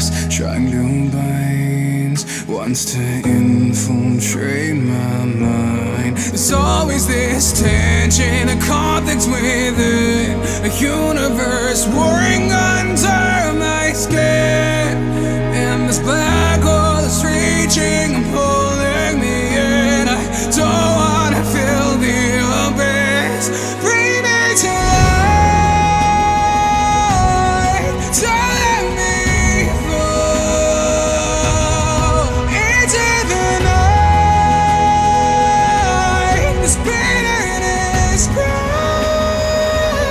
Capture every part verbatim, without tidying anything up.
darkness trying to bind, wants to infiltrate my mind. There's always this tension, a conflict within, a universe warring under my skin. And this black hole is reaching and pulling me in. I don't wanna feel the abyss. Bring me to light, don't let me fall into the night. This pain is bright.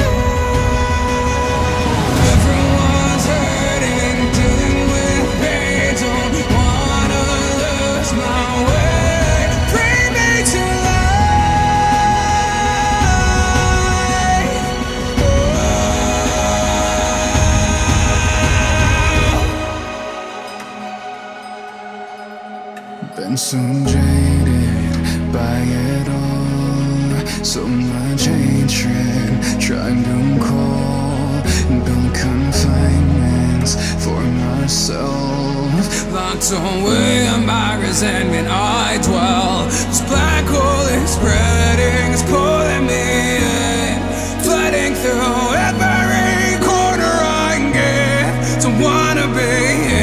Everyone's hurting, dealing with pain. Don't wanna lose my way. Bring me to life. Been so jaded by it all, so much hatred trying to call, build confinements for myself. Locked away by resentment I dwell. This black hole is spreading, it's pulling me in, flooding through every corner I get. Don't wanna be in.